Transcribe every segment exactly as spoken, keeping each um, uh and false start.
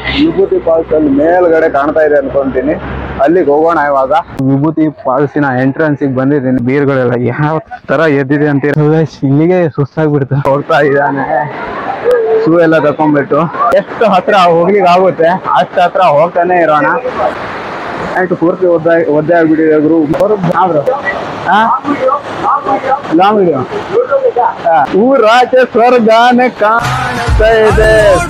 ವಿಭೂತಿ ಫಾಲ್ಸ್ ಅಲ್ಲಿ ಮೇಲ್ಗಡೆ ಕಾಣ್ತಾ ಇದೆ ಅನ್ಕೊಂತೀನಿ. ಅಲ್ಲಿಗೆ ಹೋಗೋಣ ಇವಾಗ. ವಿಭೂತಿ ಫಾಲ್ಸಿನ ಎಂಟ್ರೆನ್ಸ್ ಬಂದಿದ್ದೀನಿ. ಬೀರ್ಗಳೆಲ್ಲ ಯಾವ ತರ ಎದ್ದಿದೆ ಅಂತ ಇಲ್ಲಿಗೆ ಸುಸ್ತಾಗ್ಬಿಡ್ತು. ಹೋಗ್ತಾ ಇದ್ದಾನೆ, ಶೂ ಎಲ್ಲ ತಕೊಂಡ್ಬಿಟ್ಟು ಎಷ್ಟು ಹತ್ರ ಹೋಗ್ಲಿಕ್ಕೆ ಆಗುತ್ತೆ ಅಷ್ಟು ಹತ್ರ ಹೋಗ್ತಾನೆ ಇರೋಣ. ಆಯ್ತು, ಪೂರ್ತಿ ಒದ್ದೆ ಒದ್ದೆ ಆಗ್ಬಿಟ್ಟಿದೆ ಗುರು. Long video. ಊರಾಚೆ ಸ್ವರ್ಗಾನೆ ಕಾಣ್ತಾ ಇದೆ.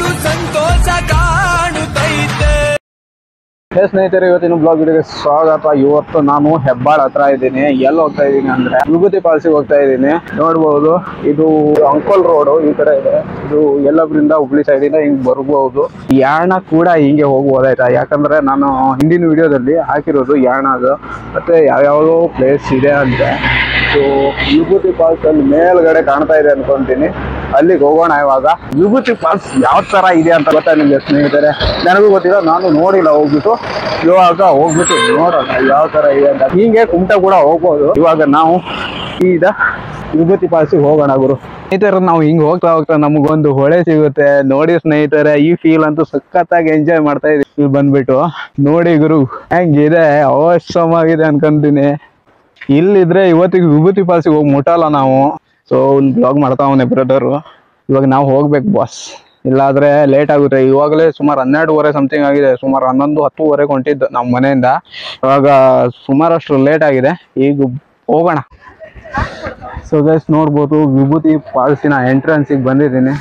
ಸ್ನೇಹಿತರೆ, ಇವತ್ತಿನ ಬ್ಲಾಗ್ ವಿಡಿಯೋಗೆ ಸ್ವಾಗತ. ಇವತ್ತು ನಾನು ಹೆಬ್ಬಾಳ ಹತ್ರ ಇದ್ದೀನಿ. ಎಲ್ಲಿ ಹೋಗ್ತಾ ಇದ್ದೀನಿ ಅಂದ್ರೆ ವಿಭೂತಿ ಫಾಲ್ಸಿಗೆ ಹೋಗ್ತಾ ಇದ್ದೀನಿ. ನೋಡ್ಬಹುದು, ಇದು ಅಂಕೋಲ್ ರೋಡ್ ಈ ಕಡೆ ಇದೆ. ಇದು ಯಲ್ಲಬ್ರಿಂದ ಹುಬ್ಳಿ ಸೈಡ್ ಇಂದ ಹಿಂಗ್ ಬರ್ಬಹುದು. ಯಾಣ ಕೂಡ ಹಿಂಗೆ ಹೋಗ್ಬೋದಾಯ್ತಾ, ಯಾಕಂದ್ರೆ ನಾನು ಹಿಂದಿನ ವಿಡಿಯೋದಲ್ಲಿ ಹಾಕಿರೋದು ಯಾಣದು ಮತ್ತೆ ಯಾವ್ಯಾವ್ದೋ ಪ್ಲೇಸ್ ಇದೆ ಅಂತೆ. ಸೊ ವಿಭೂತಿ ಫಾಲ್ಸ್ ಅಲ್ಲಿ ಮೇಲ್ಗಡೆ ಕಾಣ್ತಾ ಇದೆ ಅನ್ಕೊಂತೀನಿ. ಅಲ್ಲಿಗೆ ಹೋಗೋಣ ಇವಾಗ. ವಿಭೂತಿ ಫಾಲ್ಸ್ ಯಾವ ತರ ಇದೆ ಅಂತ ಗೊತ್ತಾ ನಿಮ್ಗೆ ಸ್ನೇಹಿತರೆ? ನನಗೂ ಗೊತ್ತಿಲ್ಲ, ನಾನು ನೋಡಿಲ್ಲ. ಹೋಗ್ಬಿಟ್ಟು ಇವಾಗ ಹೋಗ್ಬಿಟ್ಟು ನೋಡೋಣ ಯಾವ ತರ ಇದೆ ಅಂತ. ಹೀಗೆ ಕುಮಟ ಕೂಡ ಹೋಗ್ಬೋದು. ಇವಾಗ ನಾವು ಈಗ ವಿಭೂತಿ ಫಾಲ್ಸಿಗೆ ಹೋಗೋಣ ಗುರು. ಸ್ನೇಹಿತರೆ, ನಾವು ಹಿಂಗ್ ಹೋಗ್ತಾ ಹೋಗ್ತಾ ನಮಗೊಂದು ಹೊಳೆ ಸಿಗುತ್ತೆ ನೋಡಿ ಸ್ನೇಹಿತರೆ. ಈ ಫೀಲ್ ಅಂತೂ ಸಖತ್ತಾಗಿ ಎಂಜಾಯ್ ಮಾಡ್ತಾ ಇದೀವಿ. ಇಲ್ಲಿ ಬಂದ್ಬಿಟ್ಟು ನೋಡಿ ಗುರು ಹೆಂಗಿದೆ, ಅವಶ್ಯವಾಗಿದೆ ಅನ್ಕೊಂತೀನಿ. ಇಲ್ಲಿದ್ರೆ ಇವತ್ತಿಗೆ ವಿಭೂತಿ ಫಾಲ್ಸಿಗೆ ಹೋಗಿ ಮುಟ್ಟಲ್ಲ ನಾವು. ಸೊ ಒಂದು ಬ್ಲಾಗ್ ಮಾಡ್ತಾ ಅವನೇ ಬ್ರದರು. ಇವಾಗ ನಾವು ಹೋಗ್ಬೇಕು ಬಾಸ್, ಇಲ್ಲಾದ್ರೆ ಲೇಟ್ ಆಗುತ್ತೆ. ಇವಾಗಲೇ ಸುಮಾರು ಹನ್ನೆರಡುವರೆ ಸಮಥಿಂಗ್ ಆಗಿದೆ. ಸುಮಾರು ಹನ್ನೊಂದು ಹತ್ತುವರೆಗೆ ಹೊಂಟಿದ್ದು ನಮ್ಮ ಮನೆಯಿಂದ. ಇವಾಗ ಸುಮಾರಷ್ಟು ಲೇಟ್ ಆಗಿದೆ. ಈಗ ಹೋಗೋಣ. ಸೊ ಗೈಸ್, ನೋಡ್ಬೋದು ವಿಭೂತಿ ಫಾಲ್ಸಿನ ಎಂಟ್ರೆನ್ಸಿಗೆ ಬಂದಿದ್ದೀನಿ.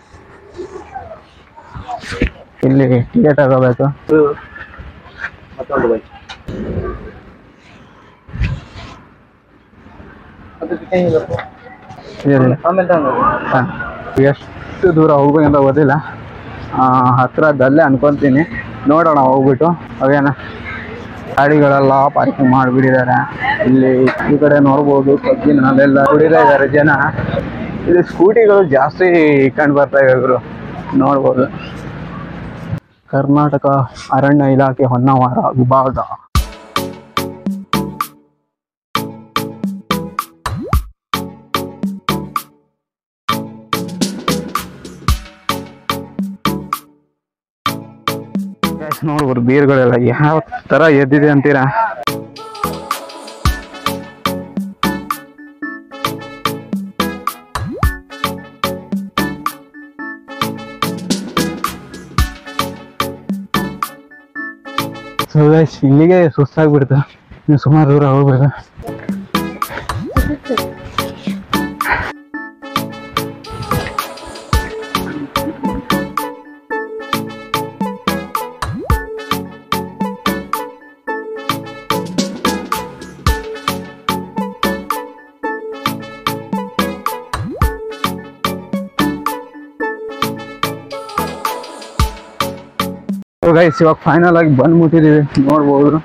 ಇಲ್ಲಿ ಟಿಕೆಟ್ ಆಗೋಬೇಕು. ಎಷ್ಟು ದೂರ ಹೋಗ್ಬೇಕಂತ ಗೊತ್ತಿಲ್ಲ, ಹತ್ರದಲ್ಲೇ ಅನ್ಕೊಂತೀನಿ. ನೋಡೋಣ ಹೋಗ್ಬಿಟ್ಟು. ಅವೇನ ಗಾಡಿಗಳೆಲ್ಲ ಪಾರ್ಕಿಂಗ್ ಮಾಡಿಬಿಟ್ಟಿದ್ದಾರೆ. ಇಲ್ಲಿ ಈ ಕಡೆ ನೋಡ್ಬೋದು ಕಬ್ಬಿನಲ್ಲೆಲ್ಲ ಕುಡಿತಾ ಇದ್ದಾರೆ ಜನ. ಇಲ್ಲಿ ಸ್ಕೂಟಿಗಳು ಜಾಸ್ತಿ ಕಂಡು ಬರ್ತಾ ಇದ್ರು ನೋಡ್ಬೋದು. ಕರ್ನಾಟಕ ಅರಣ್ಯ ಇಲಾಖೆ ಹೊನ್ನಾವರ ವಿಭಾಗ. ನೋಡ್ಬೋದು ಬೀರ್ಗಳೆಲ್ಲ ಯಾವ ತರ ಎದ್ದಿದೆ ಅಂತೀರಾ? ಸೊ ಗೈಸ್, ಇಲ್ಲಿಗೆ ಸುಸ್ತಾಗ್ಬಿಡ್ತು. ನೀವು ಸುಮಾರು ದೂರ ಹೋಗ್ಬೇಕು. ಗೈಸ್, ಇವಾಗ ಫೈನಲ್ ಆಗಿ ಬಂದ್ಬಿಟ್ಟಿದೀವಿ. ನೋಡ್ಬೋದು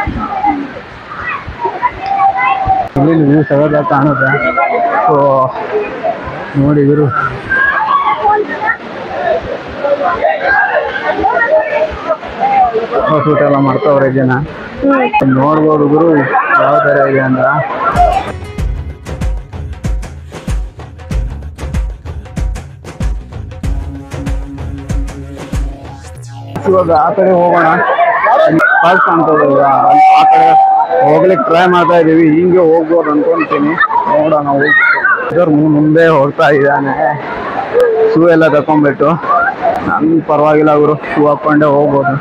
ಇಲ್ಲಿ ವ್ಯೂ ಸಗದಾಗಿ ಕಾಣುತ್ತೆ. ಸೊ ನೋಡಿದ್ರು ಫೋಟೋ ಎಲ್ಲ ಮಾಡ್ತಾವ್ರೆ ಜನ. ನೋಡ್ಬೋದು ಗುರು ಯಾವ ತರ ಇದೆ ಅಂತ. ಇವಾಗ ಆ ಕಡೆ ಹೋಗೋಣ. ಫಾಲ್ಸ್ ಕಾಣ್ತದೆ, ಆ ಕಡೆ ಹೋಗ್ಲಿಕ್ಕೆ ಟ್ರೈ ಮಾಡ್ತಾ ಇದೀವಿ. ಹಿಂಗೆ ಹೋಗ್ಬೋದು ಅನ್ಕೊಂತೀನಿ. ನೋಡೋಣ. ಹೋಗ್ಬಿಟ್ಟು ಮುಂದೆ ಹೋಗ್ತಾ ಇದ್ದಾನೆ, ಶೂ ಎಲ್ಲ ತಕೊಂಡ್ಬಿಟ್ಟು. ನನ್ ಪರವಾಗಿಲ್ಲ ಅವರು, ಶೂ ಹಾಕೊಂಡೆ ಹೋಗ್ಬೋದು.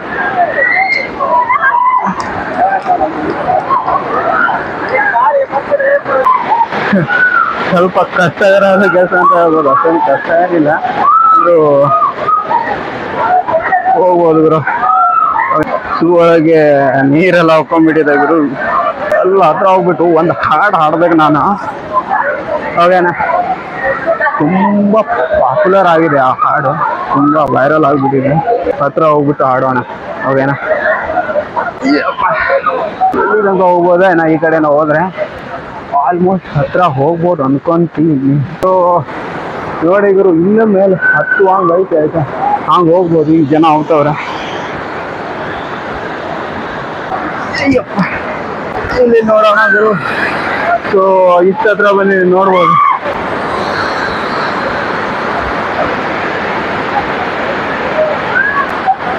ಸ್ವಲ್ಪ ಕಷ್ಟಕರವಾದ ಕೆಲಸ ಅಂತ ಹೇಳ್ಬೋದು, ಅಷ್ಟೊಂದು ಕಷ್ಟ ಏನಿಲ್ಲ ಅಂದ್ರೂ ಹೋಗ್ಬೋದು ಗುರು. ಶೂ ಒಳಗೆ ನೀರೆಲ್ಲ ಹಾಕೊಂಡ್ಬಿಟ್ಟಿದೆ ಗುರು. ಎಲ್ಲ ಹತ್ರ ಹೋಗ್ಬಿಟ್ಟು ಒಂದು ಹಾಡು ಹಾಡ್ಬೇಕು ನಾನು. ಅವೇನ ತುಂಬಾ ಪಾಪ್ಯುಲರ್ ಆಗಿದೆ ಆ ಹಾಡು, ತುಂಬಾ ವೈರಲ್ ಆಗ್ಬಿಟ್ಟಿದೆ. ಹತ್ರ ಹೋಗ್ಬಿಟ್ಟು ಹಾಡೋಣ. ಅವೇನ ತನಕ ಹೋಗ್ಬೋದ ನಾ ಈ ಕಡೆನ ಹೋದ್ರೆ ಆಲ್ಮೋಸ್ಟ್ ಹತ್ರ ಹೋಗ್ಬೋದು ಅನ್ಕೊಂತೀನಿ. ಸೊ ನೋಡಿ ಗುರು, ಇನ್ನ ಮೇಲೆ ಹತ್ತು ಹಂಗ ಐತೆ ಆಯ್ತಾ, ಹಂಗ ಹೋಗ್ಬೋದು. ಈಗ ಜನ ಹೋಗ್ತವ್ರೆ. ಇಲ್ಲಿ ನೋಡೋಣ ಗುರು. ಸೊ ಇಷ್ಟ ಹತ್ರ ಬನ್ನಿ ನೋಡ್ಬೋದು.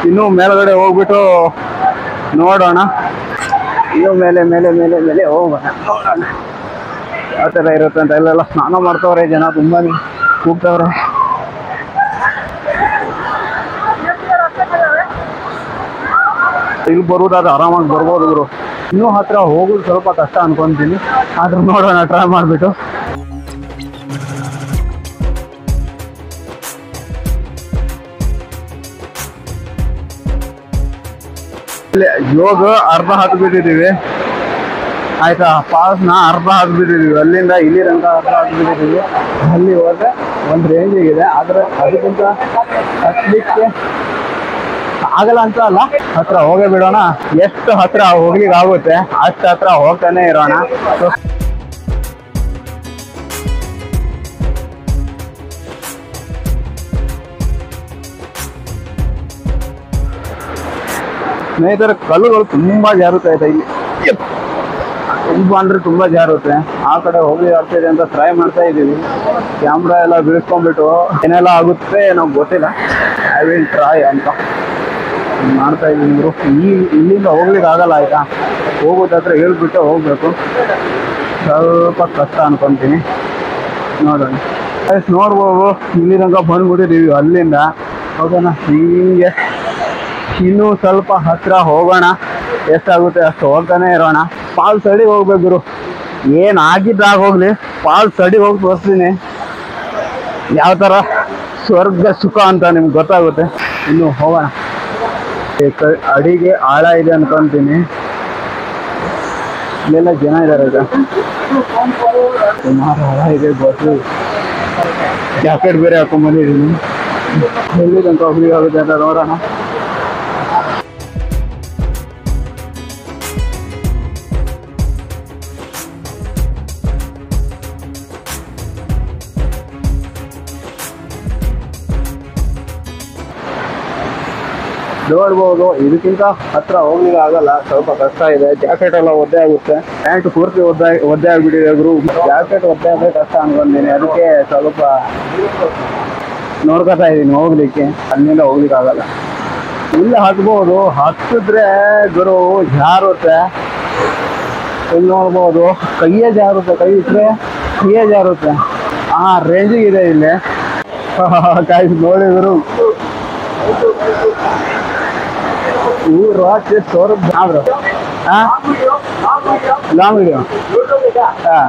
ಇನ್ನು ಮೇಲ್ಗಡೆ ಹೋಗ್ಬಿಟ್ಟು ನೋಡೋಣ. ಇನ್ನು ಮೇಲೆ ಮೇಲೆ ಮೇಲೆ ಮೇಲೆ ಹೋಗೋಣ, ನೋಡೋಣ ಯಾವ ಥರ ಇರುತ್ತೆ ಅಂತ. ಇಲ್ಲೆಲ್ಲ ಸ್ನಾನ ಮಾಡ್ತವ್ರೆ ಜನ, ತುಂಬಾ ಕೂಗ್ತವ್ರೆ. ಇಲ್ಲಿ ಬರುವುದಾದ್ರೆ ಆರಾಮಾಗಿ ಬರ್ಬೋದು ಗುರು. ಇನ್ನೂ ಹತ್ರ ಹೋಗೋದು ಸ್ವಲ್ಪ ಕಷ್ಟ ಅನ್ಕೊಂತೀನಿ, ಆದ್ರೂ ನೋಡೋಣ ಟ್ರೈ ಮಾಡಿಬಿಟ್ಟು. ಇವಾಗ ಅರ್ಧ ಹತ್ತು ಬಿಟ್ಟಿದ್ದೀವಿ ಆಯ್ತಾ. ಪಾಸ್ನ ಅರ್ಧ ಹತ್ತು ಬಿಟ್ಟಿದ್ದೀವಿ, ಅಲ್ಲಿಂದ ಇಲ್ಲಿ ತನಕ ಅರ್ಧ ಹತ್ತು ಬಿಟ್ಟಿದ್ದೀವಿ. ಅಲ್ಲಿ ಹೋದ್ರೆ ಒಂದು ರೇಂಜಿಗಿದೆ, ಆದರೆ ಅದಕ್ಕಿಂತ ಹತ್ತಲಿಕ್ಕೆ ಆಗಲ್ಲ ಅಂತ ಅಲ್ಲ, ಹತ್ರ ಹೋಗೇ ಬಿಡೋಣ. ಎಷ್ಟು ಹತ್ರ ಹೋಗ್ಲಿಕ್ಕೆ ಆಗುತ್ತೆ ಅಷ್ಟು ಹತ್ರ ಹೋಗ್ತಾನೆ ಇರೋಣ. ಸ್ನೇಹಿತರೆ, ಕಲ್ಲುಗಳು ತುಂಬಾ ಜಾರುತ್ತೆ ಆಯ್ತಾ. ಇಲ್ಲಿ ತುಂಬಾ ಅಂದ್ರೆ ತುಂಬಾ ಜಾರುತ್ತೆ. ಆ ಕಡೆ ಹೋಗಿ ಆಗ್ತಿದೆ ಅಂತ ಟ್ರೈ ಮಾಡ್ತಾ ಇದ್ದೀವಿ. ಕ್ಯಾಮ್ರಾ ಎಲ್ಲ ಬೀಳ್ಸ್ಕೊಂಡ್ಬಿಟ್ಟು ಏನೆಲ್ಲ ಆಗುತ್ತೆ ನಮ್ಗೆ ಗೊತ್ತಿಲ್ಲ. ಐ ವಿಲ್ ಟ್ರೈ ಅಂತ ಮಾಡ್ತಾ ಇದ್ದೀನಿ ಗುರು. ಈ ಇಲ್ಲಿಂದ ಹೋಗ್ಲಿಕ್ಕೆ ಆಗಲ್ಲ ಆಯ್ತಾ. ಹೋಗೋದಾದ್ರೆ ಹೇಳ್ಬಿಟ್ಟು ಹೋಗ್ಬೇಕು, ಸ್ವಲ್ಪ ಕಷ್ಟ ಅನ್ಕೊಂತೀನಿ. ನೋಡೋಣ, ನೋಡ್ಬೋದು ಇಲ್ಲಿ ತನಕ ಬಂದ್ಬಿಟ್ಟಿದ್ದೀವಿ ಅಲ್ಲಿಂದ. ಹೋಗೋಣ ಹೀಗೆ ಇನ್ನೂ ಸ್ವಲ್ಪ ಹತ್ರ ಹೋಗೋಣ. ಎಷ್ಟಾಗುತ್ತೆ ಅಷ್ಟು ಹೋಗ್ತಾನೆ ಇರೋಣ. ಫಾಲ್ಸ್ ಅಡಿ ಹೋಗ್ಬೇಕು ಗುರು. ಏನು ಆಗಿದ್ದಾಗ ಹೋಗ್ಲಿ, ಫಾಲ್ಸ್ ಅಡಿ ಹೋಗಿ ತೋರಿಸ್ತೀನಿ ಯಾವ ಥರ ಸ್ವರ್ಗ ಸುಖ ಅಂತ ನಿಮ್ಗೆ ಗೊತ್ತಾಗುತ್ತೆ. ಇನ್ನು ಹೋಗೋಣ. ಅಡಿಗೆ ಆಳ ಇದೆ ಅನ್ಕೊಂತೀನಿ. ಇಲ್ಲೆಲ್ಲ ಜನ ಇದ್ದಾರೆ ಈಗ, ಸುಮಾರು ಆಳ ಇದೆ. ಬಸ್ಸು ಜಾಕೆಟ್ ಬೇರೆ ಹಾಕೊಂಡ್ ಬಂದಿದ್ದೀನಿ. ಎಲ್ಲಿ ತನಕ ಹೋಗ್ಲಿಕ್ಕೆ ಆಗುತ್ತೆ ಅಂತ ನೋಡೋಣ. ನೋಡ್ಬೋದು, ಇದಕ್ಕಿಂತ ಹತ್ರ ಹೋಗ್ಲಿಕ್ಕೆ ಆಗಲ್ಲ, ಸ್ವಲ್ಪ ಕಷ್ಟ ಇದೆ. ಜಾಕೆಟ್ ಎಲ್ಲ ಒದ್ದೆ ಆಗುತ್ತೆ, ಪ್ಯಾಂಟ್ ಪೂರ್ತಿ ಒದ್ದೆ ಒದ್ದೆ ಆಗ್ಬಿಟ್ಟಿದೆ ಗುರು. ಜಾಕೆಟ್ ಒದ್ದೆ ಆದ್ರೆ ಕಷ್ಟ ಅನ್ಕೊಂತೀನಿ, ಅದಕ್ಕೆ ಸ್ವಲ್ಪ ನೋಡ್ಕೊತಾ ಇದ್ದೀನಿ ಹೋಗ್ಲಿಕ್ಕೆ. ಅಲ್ಲಿಂದ ಹೋಗ್ಲಿಕ್ಕೆ ಆಗಲ್ಲ. ಇಲ್ಲ ಹತ್ಬೋದು, ಹತ್ತಿದ್ರೆ ಗುರು ಜಾರುತ್ತೆ. ಇಲ್ಲಿ ನೋಡ್ಬೋದು ಕೈಯೇ ಜಾರುತ್ತೆ, ಕೈ ಇಟ್ರೆ ಕೈಯೇ ಜಾರುತ್ತೆ. ಆ ರೇಂಜಿಗೆ ಇದೆ ಇಲ್ಲಿ. ಕಾಯಿ ನೋಡಿ ಗುರು, ಊರು ರಾತ್ರಿ ಸೌರಭ್ ಬ್ರೋ. ಹಾಂ ಲಾಂಗ್ ವಿಡಿಯೋ. ಹಾಂ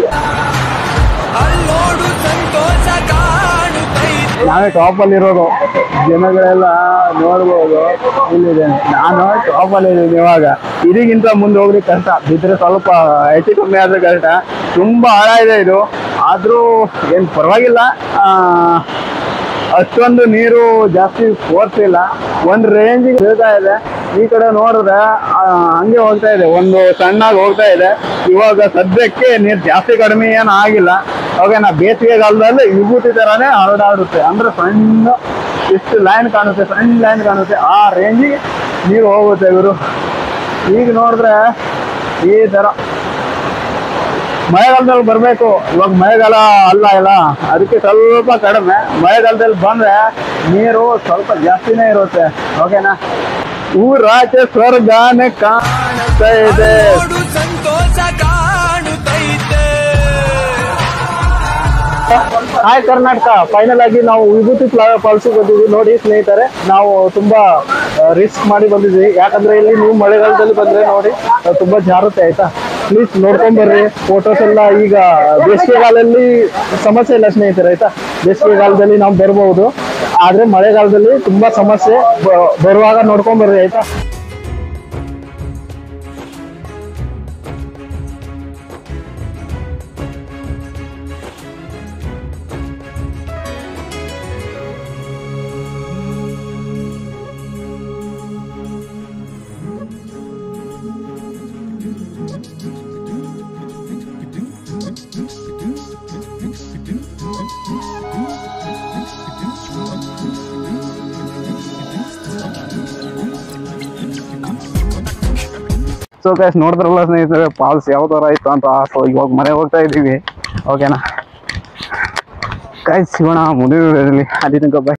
ನಾವೇ ಟಾಪಲ್ಲಿರೋದು. ಜನಗಳೆಲ್ಲ ನೋಡ್ಬೋದು ಇಲ್ಲಿದೆ. ನಾನು ಟಾಪಲ್ಲಿದ್ದೀನಿ ಇವಾಗ. ಇದಕ್ಕಿಂತ ಮುಂದೆ ಹೋಗ್ಲಿಕ್ಕೆ ಕಷ್ಟ, ಬಿದ್ದರೆ ಸ್ವಲ್ಪ ಹೆಚ್ಚು ಕಮ್ಮಿ ಆದರೆ ಕಷ್ಟ. ತುಂಬ ಆಳ ಇದೆ ಇದು, ಆದರೂ ಏನು ಪರವಾಗಿಲ್ಲ. ಅಷ್ಟೊಂದು ನೀರು ಜಾಸ್ತಿ ಫೋರ್ಸ್ ಇಲ್ಲ, ಒಂದು ರೇಂಜಿಗೆ ಬೀಳ್ತಾ ಇದೆ. ಈ ಕಡೆ ನೋಡಿದ್ರೆ ಹಂಗೆ ಹೋಗ್ತಾ ಇದೆ, ಒಂದು ಸಣ್ಣಾಗಿ ಹೋಗ್ತಾ ಇದೆ. ಇವಾಗ ಸದ್ಯಕ್ಕೆ ನೀರು ಜಾಸ್ತಿ ಕಡಿಮೆ ಏನು ಆಗಿಲ್ಲ. ಅವಾಗ ನಾ ಬೇಸಿಗೆಗಾಲದಲ್ಲಿ ವಿಭೂತಿ ಥರನೇ ಹರಡಾಡುತ್ತೆ, ಅಂದ್ರೆ ಸಣ್ಣ ಇಷ್ಟು ಲೈನ್ ಕಾಣುತ್ತೆ, ಸಣ್ಣ ಲೈನ್ ಕಾಣುತ್ತೆ. ಆ ರೇಂಜಿಗೆ ನೀರು ಹೋಗುತ್ತೆ ಇವರು. ಈಗ ನೋಡಿದ್ರೆ ಈ ಥರ ಮಳೆಗಾಲದಲ್ಲಿ ಬರಬೇಕು. ಇವಾಗ ಮಳೆಗಾಲ ಅಲ್ಲ ಇಲ್ಲ, ಅದಕ್ಕೆ ಸ್ವಲ್ಪ ಕಡಿಮೆ. ಮಳೆಗಾಲದಲ್ಲಿ ಬಂದ್ರೆ ನೀರು ಸ್ವಲ್ಪ ಜಾಸ್ತಿನೇ ಇರುತ್ತೆ. ಓಕೆನಾ. ಊರಾಚೆ ಸ್ವರ್ಗಾನೆ ಕಾಣ್ತಾ ಇದೆ. ಹಾಯ್ ಕರ್ನಾಟಕ, ಫೈನಲ್ ಆಗಿ ನಾವು ವಿಭೂತಿ ಫಾಲ್ಸ್ ಬಂದಿದ್ವಿ. ನೋಡಿ ಸ್ನೇಹಿತರೆ, ನಾವು ತುಂಬಾ ರಿಸ್ಕ್ ಮಾಡಿ ಬಂದಿದ್ವಿ. ಯಾಕಂದ್ರೆ ಇಲ್ಲಿ ನೀವು ಮಳೆಗಾಲದಲ್ಲಿ ಬಂದ್ರೆ ನೋಡಿ ತುಂಬಾ ಜಾರುತ್ತೆ ಆಯ್ತಾ. ಪ್ಲೀಸ್ ನೋಡ್ಕೊಂಡ್ ಬರ್ರಿ. ಫೋಟೋಸ್ ಎಲ್ಲ ಈಗ ಬೇಸಿಗೆಗಾಲದಲ್ಲಿ ಸಮಸ್ಯೆ ಇಲ್ಲ ಸ್ನೇಹಿತರೆ ಆಯ್ತಾ. ಬೇಸಿಗೆಗಾಲದಲ್ಲಿ ನಾವು ಬರ್ಬಹುದು, ಆದ್ರೆ ಮಳೆಗಾಲದಲ್ಲಿ ತುಂಬಾ ಸಮಸ್ಯೆ. ಬರುವಾಗ ನೋಡ್ಕೊಂಡ್ ಬರ್ರಿ ಆಯ್ತಾ. ಸೊ ಗೈಸ್, ನೋಡಿದ್ರಲ್ಲ ಸ್ನೇಹಿತರೆ ಫಾಲ್ಸ್ ಯಾವ ಥರ ಇತ್ತು ಅಂತ. ಸೊ ಇವಾಗ ಮನೆ ಹೋಗ್ತಾ ಇದ್ದೀವಿ. ಓಕೆನಾ ಗೈಸ್, ಸಿಗೋಣ ಮುಂದಿನ ವಿಡಿಯೋದಲ್ಲಿ. ಅಲ್ಲಿ ತನಕ ಬೈ.